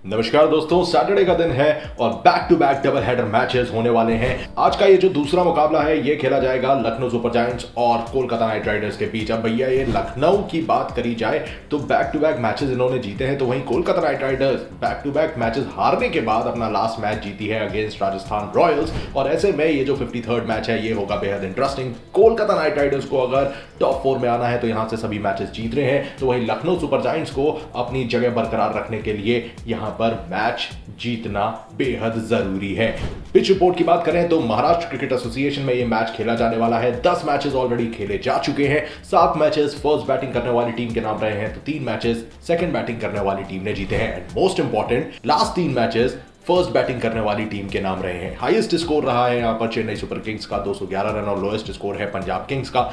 नमस्कार दोस्तों, सैटरडे का दिन है और back to back double header matches होने वाले हैं। आज का ये जो दूसरा मुकाबला है ये खेला जाएगा लखनऊ सुपर जायंट्स और कोलकाता नाइट राइडर्स के बीच। अब भैया ये लखनऊ की बात करी जाए तो बैक टू बैक मैचेस इन्होंने जीते हैं, तो वहीं Kolkata knight riders back to back matches हारने के बाद अपना लास्ट मैच जीती है अगेंस्ट राजस्थान रॉयल्स। और ऐसे में ये जो 53rd मैच है ये होगा बेहद इंटरेस्टिंग। कोलकाता नाइट राइडर्स को अगर टॉप 4 में आना है तो यहां से सभी मैचेस जीत रहे हैं, तो वहीं लखनऊ सुपर जायंट्स को अपनी जगह बरकरार रखने के लिए यहां पर मैच जीतना बेहद जरूरी है। पिच रिपोर्ट की बात करें तो महाराष्ट्र क्रिकेट एसोसिएशन में यह मैच खेला जाने वाला है। 10 मैचेस ऑलरेडी खेले जा चुके हैं। 7 मैचेस फर्स्ट बैटिंग करने वाली टीम के नाम रहे हैं, तो 3 मैचेस सेकंड बैटिंग करने वाली टीम ने जीते हैं। And most important, last 3 matches first batting करने वाली टीम के नाम रहे हैं। हाईएस्ट स्कोर रहा है यहां पर चेन्नई सुपर किंग्स का 211 रन और लोएस्ट स्कोर है पंजाब किंग्स का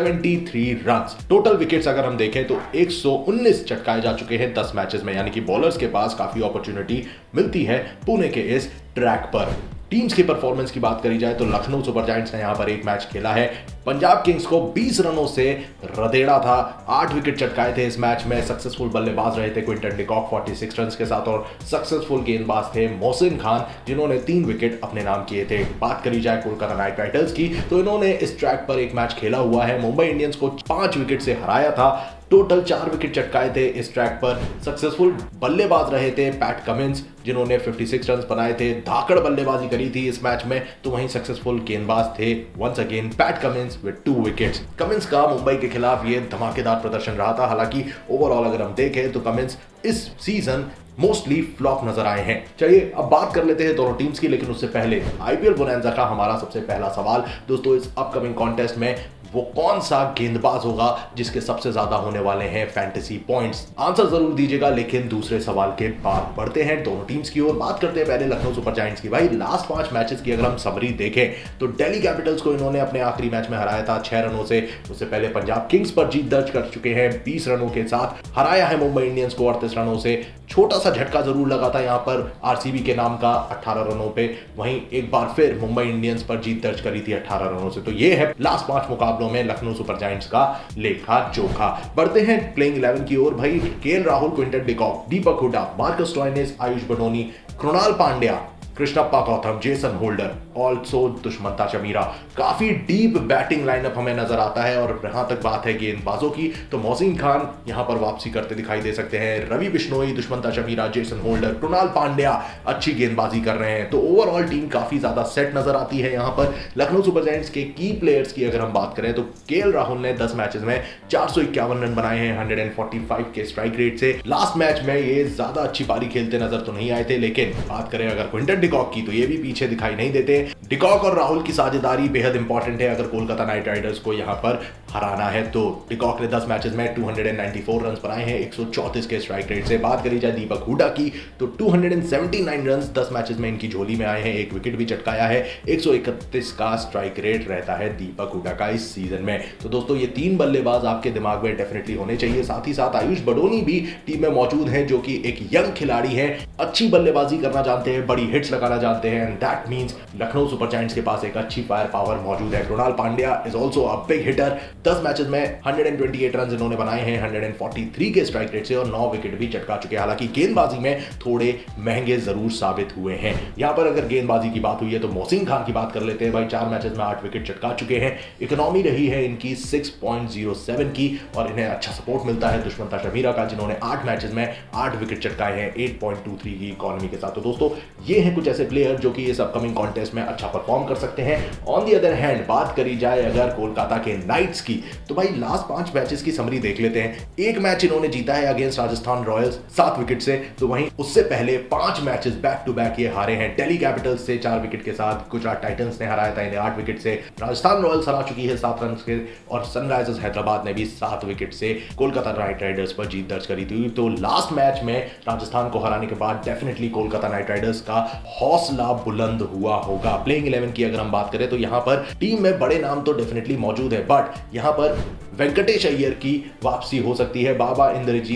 73 रन। टोटल विकेट्स अगर हम देखें तो 119 चटकाए जा चुके हैं 10 मैचेस में, यानी कि बॉलर्स के पास काफी अपॉर्चुनिटी मिलती है पुणे के इस ट्रैक पर। टीम्स की परफॉर्मेंस की बात करी जाए तो लखनऊ सुपर जायंट्स ने यहां पर एक मैच खेला है, पंजाब किंग्स को 20 रनों से रदेड़ा था। 8 विकेट चटकाए थे इस मैच में। सक्सेसफुल बल्लेबाज रहे थे क्विंटन डिकॉक 46 रन के साथ, और सक्सेसफुल गेंदबाज थे मोहसिन खान जिन्होंने 3 विकेट अपने नाम किए थे। बात करी जाए कोलकाता नाइट राइडर्स की तो इन्होंने इस ट्रैक पर एक मैच खेला हुआ है, मुंबई इंडियंस को 5 विकेट से हराया था। टोटल 4 विकेट चटकाए थे इस ट्रैक पर। सक्सेसफुल बल्लेबाज रहे थे पैट कमिंस जिन्होंने 56 रन बनाए थे। धाकड़ बल्लेबाजी करी थी इस मैच में, तो वहीं सक्सेसफुल गेंदबाज थे once again Pat Cummins with 2 wickets. Cummins का मुंबई के खिलाफ ये धमाकेदार प्रदर्शन रहा था। हालांकि ओवरऑल अगर हम देखें तो कमिंस इस सीजन मोस्टली फ्लॉप नजर आए हैं। चलिए अब बात कर लेते हैं दोनों टीम्स की, लेकिन उससे पहले आईपीएल बोनैंजा का हमारा सबसे पहला सवाल दोस्तों, इस अपकमिंग कॉन्टेस्ट में वो कौन सा गेंदबाज होगा जिसके सबसे ज्यादा होने वाले हैं फैंटेसी पॉइंट्स? आंसर जरूर दीजिएगा, लेकिन दूसरे सवाल के बाद बढ़ते हैं दोनों टीम्स की ओर। बात करते हैं पहले लखनऊ सुपर जायंट्स की। भाई लास्ट 5 मैचेस की अगर हम समरी देखें तो दिल्ली कैपिटल्स को इन्होंने अपने आखिरी मैच में हराया था 6 रनों से। उससे पहले पंजाब किंग्स पर जीत दर्ज कर चुके हैं 20 रनों के साथ। हराया है मुंबई इंडियंस को 38 रनों से। छोटा सा झटका जरूर लगा था यहां पर आरसीबी के नाम का 18 रनों पे। वहीं एक बार फिर मुंबई इंडियंस पर जीत दर्ज करी थी 18 रनों से। तो ये है लास्ट 5 मुकाबलों में लखनऊ सुपर जायंट्स का लेखा जोखा। बढ़ते हैं प्लेइंग 11 की ओर। भाई KL Rahul, Quinton de Kock, Deepak Hooda, Marcus Stoinis, Ayush Badoni, Krunal Pandya, Krishnappa Gowtham, Jason Holder, also Dushmantha Chameera. काफी डीप बैटिंग लाइनअप हमें नजर आता है। और जहां तक बात है गेंदबाजों की तो मोहसिन खान यहां पर वापसी करते दिखाई दे सकते हैं। रवि बिश्नोई, दुष्मंता चमीरा, जेसन होल्डर, कृणाल पांड्या अच्छी गेंदबाजी कर रहे हैं। तो ओवरऑल टीम काफी ज्यादा सेट नजर आती है यहां पर। लखनऊ सुपर जायंट्स के की प्लेयर्स की अगर हम बात करें तो केएल राहुल ने 10 मैचेस में 451 रन बनाए हैं 145 के स्ट्राइक रेट से। लास्ट मैच में ये ज्यादा अच्छी पारी खेलते नजर तो नहीं आए थे, लेकिन बात करें अगर क्विंटन डिकॉक की तो ये भी पीछे दिखाई नहीं देते। डिकॉक और राहुल की साझेदारी बेहद इंपॉर्टेंट है अगर कोलकाता नाइट राइडर्स को यहां पर हराना है। तो डिकॉक ने 10 मैचेस में 294 रन बनाए हैं 134 के स्ट्राइक रेट से। बात करी जाए दीपक हुडा की तो 279 रन 10 मैचेस में इनकी झोली में आए हैं। एक विकेट भी चटकाया है। 131 का स्ट्राइक रेट रहता है दीपक हुडा का इस सीजन में। तो दोस्तों ये 3 बल्लेबाज आपके दिमाग में डेफिनेटली होने चाहिए। साथ ही साथ आयुष बडोनी भी टीम में मौजूद है जो कि एक यंग खिलाड़ी है, अच्छी बल्लेबाजी करना जानते हैं, बड़ी हिट्स लगाना जानते हैं। And that means Lucknow super giants के पास एक अच्छी फायर पावर मौजूद है। Krunal Pandya is also a big hitter. 10 matches में 128 रन इन्होंने बनाए हैं 143 के स्ट्राइक रेट से और 9 विकेट भी चटका चुके हैं। हालांकि गेंदबाजी में थोड़े महंगे जरूर साबित हुए हैं। यहां पर अगर गेंदबाजी की बात हुई है तो मोहसिन खान की बात कर लेते हैं। भाई 4 मैचेस में 8 विकेट चटका चुके हैं। इकोनॉमी रही है इनकी 6.07 की और इन्हें अच्छा सपोर्ट मिलता है दुष्मंता शमीरा का जिन्होंने 8 मैचेस में 8 विकेट चटकाए हैं 8.23 की इकोनॉमी के साथ। तो दोस्तों ये हैं कुछ ऐसे प्लेयर जो कि इस अपकमिंग कॉन्टेस्ट में अच्छा परफॉर्म कर सकते हैं। ऑन दी अदर हैंड बात करी जाए अगर कोलकाता के नाइट्स की तो भाई लास्ट 5 मैचेस की समरी देख लेते हैं। एक मैच इन्होंने जीता है अगेंस्ट राजस्थान रॉयल्स 7 विकेट से। तो वहीं उससे पहले 5 मैचेस बैक टू बैक ये हारे हैं। दिल्ली कैपिटल्स से 4 विकेट के साथ, गुजरात टाइटंस ने हराया था इन्हें 8 विकेट से, राजस्थान रॉयल्स हरा चुकी है 7 रन के, और सनराइजर्स हैदराबाद ने भी 7 विकेट से कोलकाता नाइट राइडर्स पर जीत दर्ज करी थी। तो लास्ट मैच में राजस्थान को हराने के बाद डेफिनेटली कोलकाता नाइट राइडर्स का हौसला बुलंद हुआ होगा। प्लेइंग 11 की अगर हम बात करें तो यहां पर टीम में बड़े नाम तो डेफिनेटली मौजूद है, बट यहां पर वेंकटेश अय्यर की वापसी हो सकती है। बाबा इंद्रजीत कुछ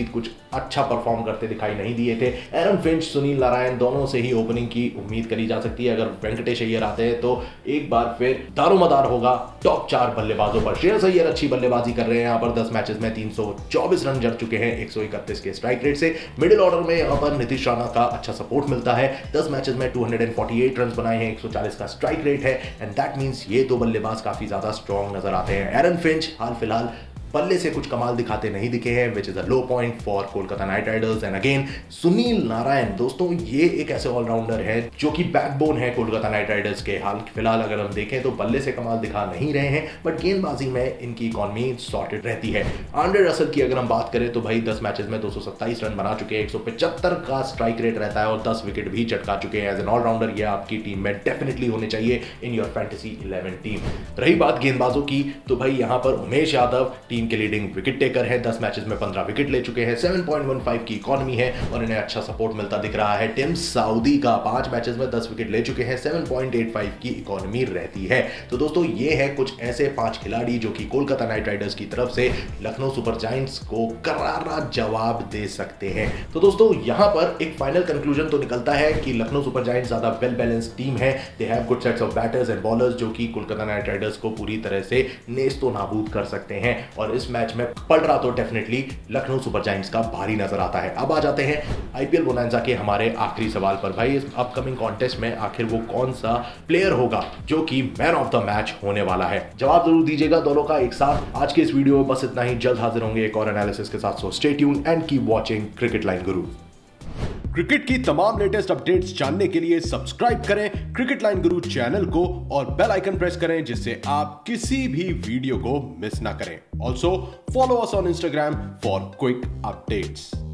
अच्छा परफॉर्म करते दिखाई नहीं दिए थे। एरन फिंच, सुनील नारायण दोनों से ही ओपनिंग की उम्मीद करी जा सकती है। अगर वेंकटेश अय्यर आते हैं तो एक बार फिर दारोमदार होगा टॉप 4 बल्लेबाजों पर। श्रेयस अय्यर अच्छी बल्लेबाजी कर रहे हैं यहाँ पर, 10 मैचेस में 324 रन जड़ चुके हैं 131 के स्ट्राइक रेट से। मिडिल ऑर्डर में यहाँ पर नीतीश राणा का अच्छा सपोर्ट मिलता है, 10 मैचेस में 248 रन बनाए हैं, 140 का स्ट्राइक रेट है। एंड दैट मींस ये दो बल्लेबाज काफी ज्यादा स्ट्रॉन्ग नजर आते हैं। एरन फिंच हाल फिलहाल बल्ले से कुछ कमाल दिखाते नहीं दिखे हैं, which is a low point for Kolkata knight riders. And again Sunil Narine दोस्तों, ये एक ऐसे ऑलराउंडर है जो कि बैकबोन है कोलकाता नाइट राइडर्स के। हाल फिलहाल अगर हम देखें तो बल्ले से कमाल दिखा नहीं रहे हैं, बट गेंदबाजी में इनकी इकॉनमी सॉर्टेड रहती है। आंड्रे रसल की अगर हम बात करें तो भाई 10 मैचेस में 227 रन बना चुके हैं, 175 का स्ट्राइक रेट रहता है और 10 विकेट भी चटका चुके हैं। एज एन ऑलराउंडर ये आपकी टीम में डेफिनेटली होने चाहिए इन योर फैंटेसी 11 टीम। रही बात गेंदबाजों की तो भाई यहाँ पर उमेश यादव टीम के लीडिंग विकेट टेकर है, 10 मैचेस में 15 विकेट ले चुके हैं, 7.15 की इकॉनमी है और इन्हें अच्छा सपोर्ट मिलता दिख रहा है। टिम साउदी का 5 मैचेस में 10 विकेट ले चुके हैं, 7.85 की इकॉनमी रहती है। तो दोस्तों ये है कुछ ऐसे 5 खिलाड़ी जो कि कोलकाता नाइट राइडर्स की तरफ से लखनऊ सुपर जायंट्स को करारा जवाब दे सकते हैं। तो दोस्तों यहां पर एक फाइनल कंक्लूजन तो निकलता है कि लखनऊ सुपर जायंट्स ज्यादा वेल बैलेंस्ड टीम है। They have good sets of batters and bowlers जो कि कोलकाता नाइट राइडर्स को पूरी तरह से नेस्तो नाबूद कर सकते हैं और इस मैच में पड़ रहा तो डेफिनेटली लखनऊ सुपर जायंट्स का भारी नजर आता है। अब आ जाते हैं आईपीएल बोनांजा के हमारे आखिरी सवाल पर। भाई इस अपकमिंग कॉन्टेस्ट में आखिर वो कौन सा प्लेयर होगा जो कि मैन ऑफ द मैच होने वाला है? जवाब जरूर दीजिएगा दोनों का एक साथ। आज के इस वीडियो में बस इतना ही, जल्द हाजिर होंगे एक और एनालिसिस के साथ। So stay tuned and keep watching cricket line guru. Cricket की तमाम लेटेस्ट अपडेट्स जानने के लिए सब्सक्राइब करें क्रिकेट लाइन गुरु चैनल को और बेल आइकन प्रेस करें जिससे आप किसी भी वीडियो को मिस ना करें। Also follow us on Instagram for quick updates.